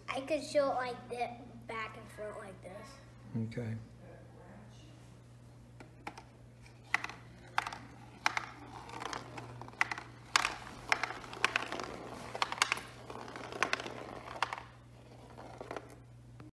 I could show it like that, back and front like this. Okay.